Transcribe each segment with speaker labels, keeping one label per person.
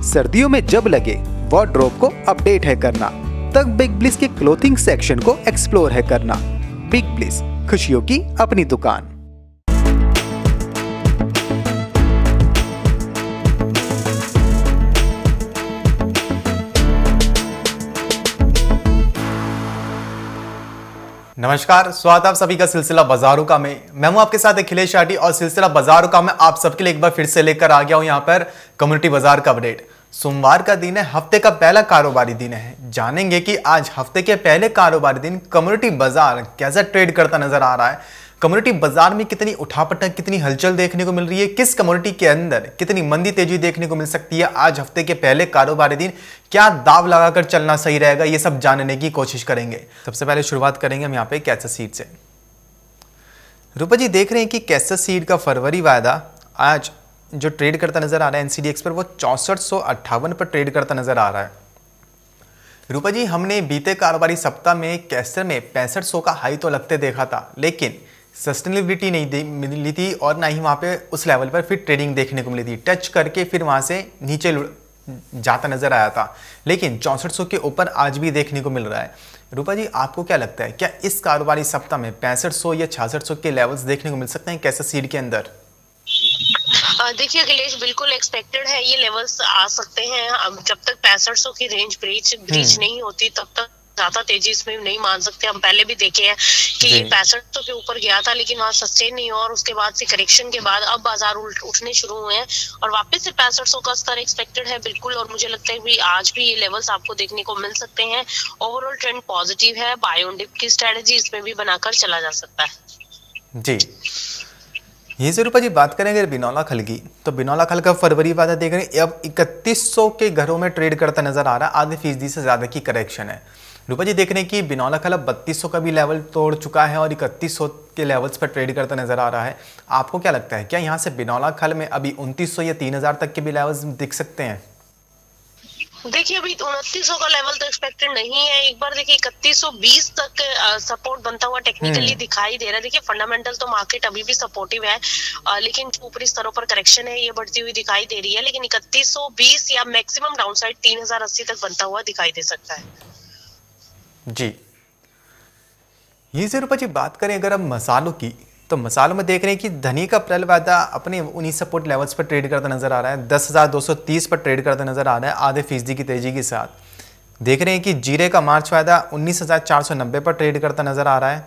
Speaker 1: सर्दियों में जब लगे वार्डरोब को अपडेट है करना, तब बिग ब्लिस के क्लोथिंग सेक्शन को एक्सप्लोर है करना। बिग ब्लिस, खुशियों की अपनी दुकान।
Speaker 2: नमस्कार, स्वागत आप सभी का सिलसिला बाजारों का में। मैं हूं आपके साथ अखिलेश आटी और सिलसिला बाजारों का में आप सबके लिए एक बार फिर से लेकर आ गया हूं यहां पर कम्युनिटी बाजार का अपडेट। सोमवार का दिन है, हफ्ते का पहला कारोबारी दिन है। जानेंगे कि आज हफ्ते के पहले कारोबारी दिन कम्युनिटी बाजार कैसा ट्रेड करता नजर आ रहा है, कम्युनिटी बाजार में कितनी उठापटक, कितनी हलचल देखने को मिल रही है, किस कम्युनिटी के अंदर कितनी मंदी तेजी देखने को मिल सकती है। आज हफ्ते के पहले कारोबारी दिन क्या दाव लगाकर चलना सही रहेगा, ये सब जानने की कोशिश करेंगे। सबसे पहले शुरुआत करेंगे हम यहाँ पे कैसस सीड से। रूपा जी देख रहे हैं कि कैसस सीड का फरवरी वायदा आज जो ट्रेड करता नजर आ रहा है एनसीडीएक्स पर, वो 6458 पर ट्रेड करता नजर आ रहा है। रूपा जी हमने बीते कारोबारी सप्ताह में कैसर में 6500 का हाई तो लगते देखा था, लेकिन सस्टेनेबिलिटी नहीं मिली थी और ना ही वहाँ पे उस लेवल पर फिर ट्रेडिंग देखने को मिली थी। टच करके फिर वहाँ से नीचे जाता नजर आया था, लेकिन 6400 के ऊपर आज भी देखने को मिल रहा है। रूपा जी आपको क्या लगता है, क्या इस कारोबारी सप्ताह में 6500 या 6600 के लेवल्स देखने को मिल सकते हैं कैसे सीड के अंदर?
Speaker 3: देखिए अखिलेश, बिल्कुल एक्सपेक्टेड है ये लेवल्स आ सकते हैं। अब जब तक 6500 की रेंज ब्रीच नहीं होती तब तक ज्यादा तेजी इसमें नहीं मान सकते। हम पहले भी देखे हैं कि ये 6500 के ऊपर गया था लेकिन वहां सस्टेन नहीं हुआ और उसके बाद से करेक्शन के बाद अब बाजार उठने शुरू हुए हैं और वापस से 6500 का स्तर एक्सपेक्टेड है बिल्कुल। और मुझे लगता है कि आज भी ये लेवल्स आपको देखने को मिल सकते हैं। ओवरऑल ट्रेंड पॉजिटिव है। बाय ऑन डिप की स्ट्रेटेजी इसमें भी बनाकर चला जा सकता है।
Speaker 2: जी यही से रूपा जी बात करें अगर बिनौला खल की, तो बिनौला खल का फरवरी वादा देख रहे हैं अब 3100 के घरों में ट्रेड करता नजर आ रहा है। आधे फीसदी से ज्यादा की करेक्शन है। रूपा जी देख रहे हैं कि बिनौला खल अब 3200 का भी लेवल तोड़ चुका है और 3100 के लेवल्स पर ट्रेड करता नजर आ रहा है। आपको क्या लगता है, क्या यहाँ से बिनौला खल में अभी 2900 या 3000 तक के भी लेवल्स दिख सकते हैं?
Speaker 3: देखिए अभी 2900 का लेवल तो एक्सपेक्टेड नहीं है। एक बार देखिए 3120 तक सपोर्ट बनता हुआ टेक्निकली दिखाई दे रहा है। देखिए फंडामेंटल तो मार्केट अभी भी सपोर्टिव है, लेकिन ऊपरी स्तरों पर करेक्शन है ये बढ़ती हुई दिखाई दे रही है। लेकिन 3120 या मैक्सिमम डाउनसाइड 3080 तक बनता हुआ दिखाई दे सकता है।
Speaker 2: जी ये से रूपा जी बात करें अगर हम मसालों की, तो मसालों में देख रहे हैं कि धनी का अप्रैल वायदा अपने उन्हीं सपोर्ट लेवल्स पर ट्रेड करता नजर आ रहा है। 10,230 पर ट्रेड करता नजर आ रहा है आधे फीसदी की तेजी के साथ। देख रहे हैं कि जीरे का मार्च वायदा 19,490 पर ट्रेड करता नजर आ रहा है।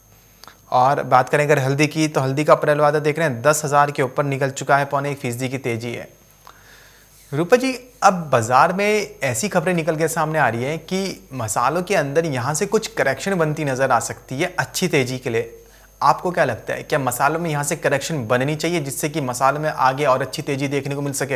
Speaker 2: और बात करें अगर हल्दी की, तो हल्दी का अप्रैल वायदा देख रहे हैं 10,000 के ऊपर निकल चुका है, 0.25% की तेजी है। रूपा जी अब बाजार में ऐसी खबरें निकल के सामने आ रही है कि मसालों के अंदर यहाँ से कुछ करेक्शन बनती नजर आ सकती है अच्छी तेजी के लिए। आपको क्या लगता है, क्या मसालों में यहाँ से करेक्शन बननी चाहिए जिससे कि मसालों में आगे और अच्छी तेजी देखने को मिल सके?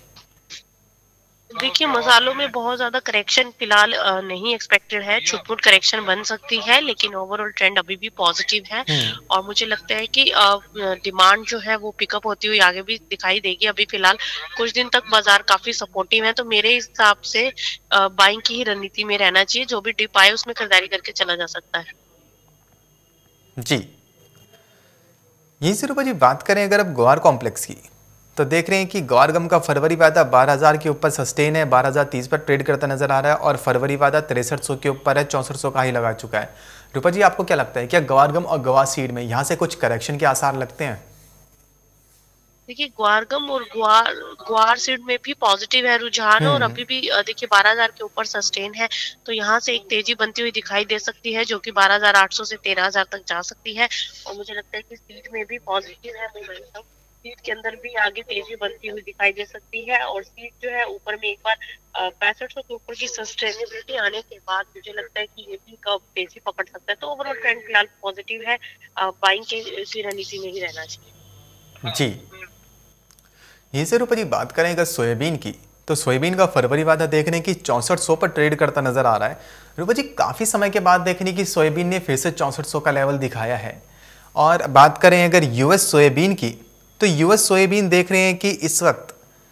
Speaker 3: देखिए मसालों में बहुत ज्यादा करेक्शन फिलहाल नहीं एक्सपेक्टेड है। छुटपुट करेक्शन बन सकती है लेकिन ओवरऑल ट्रेंड अभी भी पॉजिटिव है और मुझे लगता है कि डिमांड जो है वो पिकअप होती हुई आगे भी दिखाई देगी। अभी फिलहाल कुछ दिन तक बाजार काफी सपोर्टिव है, तो मेरे हिसाब से बाइंग की ही रणनीति में रहना चाहिए। जो भी डिप आए उसमें खरीदारी करके चला जा सकता है।
Speaker 2: जी यहीं से रूपा जी बात करें अगर अब ग्वार कॉम्प्लेक्स की, तो देख रहे हैं कि ग्वार गम का फरवरी वायदा 12,000 के ऊपर सस्टेन है, 12,030 पर ट्रेड करता नजर आ रहा है और फरवरी वायदा 6300 के ऊपर है, 6400 का ही लगा चुका है। रूपा जी आपको क्या लगता है, क्या ग्वार गम और ग्वार सीड में यहाँ से कुछ करेक्शन के आसार लगते हैं?
Speaker 3: देखिए ग्वारगम और ग्वार सीड में भी पॉजिटिव है रुझान और अभी भी देखिए 12,000 के ऊपर सस्टेन है, तो यहाँ से एक तेजी बनती हुई दिखाई दे सकती है जो कि 12,800 से 13,000 तक जा सकती है। और मुझे लगता है कि सीड में भी पॉजिटिव है मोमेंटम, सीड के अंदर भी आगे तेजी बनती हुई दिखाई दे सकती है। और सीड जो है ऊपर में एक बार 6500 के ऊपर की सस्टेनेबिलिटी आने के बाद मुझे लगता है कि ये भी कब तेजी पकड़ सकता है। तो ओवरऑल ट्रेंड फिलहाल पॉजिटिव है, बाइंग की इसी रणनीति में ही रहना चाहिए।
Speaker 2: जी यहीं से रूपा जी बात करें अगर सोयाबीन की, तो सोयाबीन का फरवरी वादा देख रहे हैं कि 6400 पर ट्रेड करता नजर आ रहा है। रूपा जी काफी समय के बाद देखने की सोयाबीन ने फिर से 6400 का लेवल दिखाया है। और बात करें अगर यूएस सोयाबीन की, तो यूएस सोयाबीन देख रहे हैं कि इस वक्त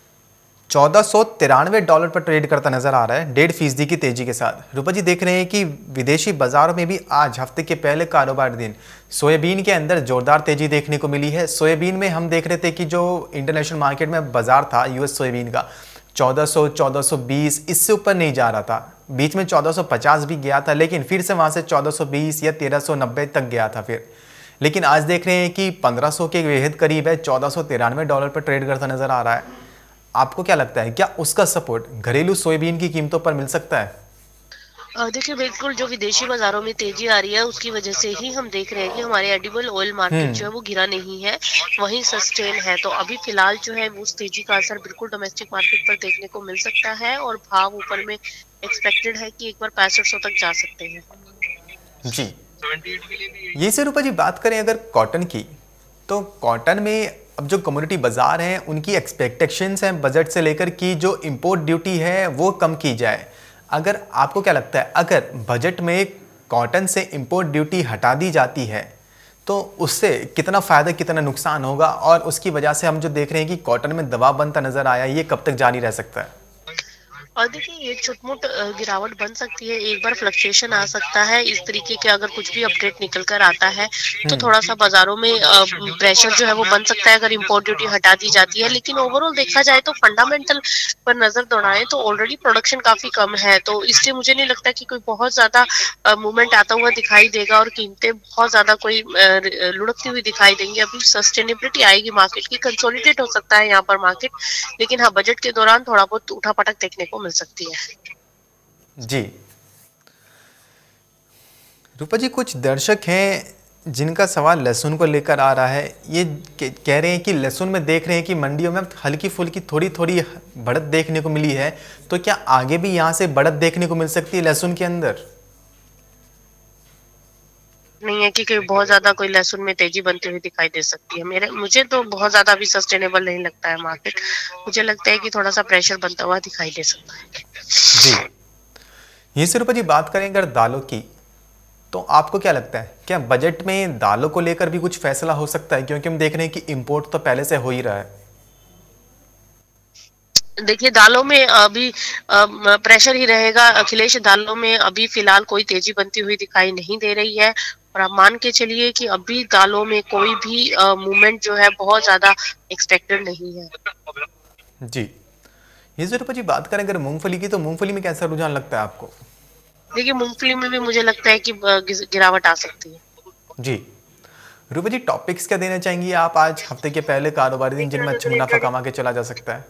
Speaker 2: $1493 पर ट्रेड करता नजर आ रहा है 1.5% की तेजी के साथ। रूपा जी देख रहे हैं कि विदेशी बाजारों में भी आज हफ्ते के पहले कारोबार दिन सोयाबीन के अंदर जोरदार तेजी देखने को मिली है। सोयाबीन में हम देख रहे थे कि जो इंटरनेशनल मार्केट में बाजार था यूएस सोयाबीन का 1400, 1420 इससे ऊपर नहीं जा रहा था। बीच में 1450 भी गया था, लेकिन फिर से वहाँ से 1420 या 1390 तक गया था फिर। लेकिन आज देख रहे हैं कि 1500 के बेहद करीब है, $1493 पर ट्रेड करता नजर आ रहा है। आपको क्या लगता है, क्या उसका सपोर्ट घरेलू सोयाबीन की कीमतों पर मिल सकता है?
Speaker 3: देखिए बिल्कुल, जो विदेशी बाजारों में तेजी आ रही है उसकी वजह से ही हम देख रहे हैं कि हमारे एडिबल ऑयल मार्केट जो है वो गिरा नहीं है, वहीं सस्टेन है। तो अभी फिलहाल जो है उस तेजी का असर बिल्कुल डोमेस्टिक मार्केट पर देखने को मिल सकता है और भाव ऊपर में एक्सपेक्टेड है कि एक बार 6500 तक जा सकते हैं।
Speaker 2: जी, ये से रूपा जी बात करें अगर कॉटन की, तो कॉटन में अब जो कम्युनिटी बाजार हैं उनकी एक्सपेक्टेशंस हैं बजट से लेकर कि जो इंपोर्ट ड्यूटी है वो कम की जाए। अगर आपको क्या लगता है, अगर बजट में कॉटन से इंपोर्ट ड्यूटी हटा दी जाती है तो उससे कितना फ़ायदा कितना नुकसान होगा, और उसकी वजह से हम जो देख रहे हैं कि कॉटन में दबाव बनता नज़र आया, ये कब तक जारी रह सकता है?
Speaker 3: और देखिए ये छोट-मोट गिरावट बन सकती है, एक बार फ्लक्चुएशन आ सकता है। इस तरीके के अगर कुछ भी अपडेट निकल कर आता है तो थोड़ा सा बाजारों में प्रेशर जो है वो बन सकता है अगर इंपोर्ट ड्यूटी हटा दी जाती है। लेकिन ओवरऑल देखा जाए तो फंडामेंटल पर नजर दौड़ाएं तो ऑलरेडी प्रोडक्शन काफी कम है, तो इसलिए मुझे नहीं लगता कि कोई बहुत ज्यादा मूवमेंट आता हुआ दिखाई देगा और कीमतें बहुत ज्यादा कोई लुढ़कती हुई दिखाई देंगी। अभी सस्टेनेबिलिटी आएगी मार्केट की, कंसोलिडेट हो सकता है यहाँ पर मार्केट, लेकिन हाँ बजट के दौरान थोड़ा बहुत उठापटक देखने को मिल सकती है।
Speaker 2: जी रूपा जी, कुछ दर्शक हैं जिनका सवाल लहसुन को लेकर आ रहा है। ये कह रहे हैं कि लहसुन में देख रहे हैं कि मंडियों में हल्की फुल्की थोड़ी थोड़ी बढ़त देखने को मिली है, तो क्या आगे भी यहाँ से बढ़त देखने को मिल सकती है लहसुन के अंदर?
Speaker 3: नहीं है कि कोई बहुत ज्यादा कोई लहसुन में तेजी बनती हुई दिखाई दे सकती है। मुझे तो बहुत ज्यादा अभी सस्टेनेबल नहीं लगता है मार्केट। मुझे लगता है कि थोड़ा सा प्रेशर बनता हुआ दिखाई दे सकता है।
Speaker 2: जी, ये से रूपा जी बात करें अगर दालों की, तो आपको क्या लगता है, क्या बजट में दालों को लेकर भी कुछ फैसला हो सकता है? क्योंकि हम देख रहे हैं कि इंपोर्ट तो पहले से हो ही रहा है।
Speaker 3: देखिए दालों में अभी प्रेशर ही रहेगा अखिलेश। दालों में अभी फिलहाल कोई तेजी बनती हुई दिखाई नहीं दे रही है और आप मान के चलिए कि अभी दालों में कोई भी मूवमेंट जो है बहुत ज्यादा एक्सपेक्टेड नहीं है।
Speaker 2: जी, ये जरूर जी बात करें अगर मूंगफली की, तो मूंगफली में कैसा रुझान लगता है आपको?
Speaker 3: देखिए मूंगफली में भी मुझे लगता है कि गिरावट आ सकती है।
Speaker 2: जी, रूपा जी टॉपिक्स क्या देना चाहेंगी आप आज हफ्ते के पहले कारोबारी दिन जिनमें अच्छा मुनाफा कमा के चला जा सकता है?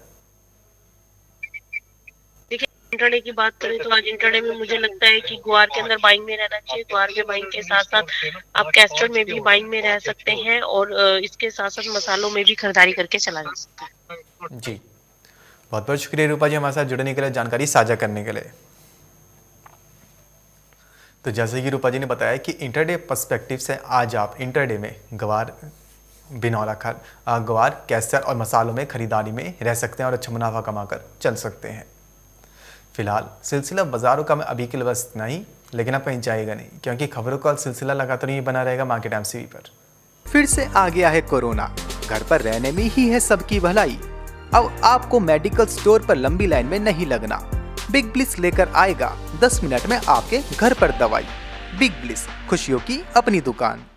Speaker 3: इंट्राडे की बात करें तो आज इंट्राडे में मुझे लगता है कि ग्वार के अंदर बाइंग में रहना चाहिए। ग्वार के बाइंग के साथ साथ आप कैस्टर में भी बाइंग में रह सकते हैं और इसके साथ साथ मसालों में भी खरीदारी करके चला जा सकता है।
Speaker 2: जी, बहुत बहुत शुक्रिया रूपा जी हमारे साथ जुड़ने के लिए, जानकारी साझा करने के लिए। तो जैसे कि रूपा जी ने बताया कि इंटरडे पर्सपेक्टिव से आज आप इंटरडे में ग्वार, बिनौला खाद, ग्वार, कैस्टर और मसालों में खरीदारी में रह सकते हैं और अच्छा मुनाफा कमाकर चल सकते हैं। फिलहाल सिलसिला बाजारों का मैं अभी के लिए बस इतना ही, लेकिन आप कहीं जाएगा नहीं क्योंकि खबरों का सिलसिला लगातार ही बना रहेगा मार्केट एमसीवी पर।
Speaker 1: फिर से आ गया है कोरोना, घर पर रहने में ही है सबकी भलाई। अब आपको मेडिकल स्टोर पर लंबी लाइन में नहीं लगना। बिग ब्लिस लेकर आएगा 10 मिनट में आपके घर पर दवाई। बिग ब्लिस, खुशियों की अपनी दुकान।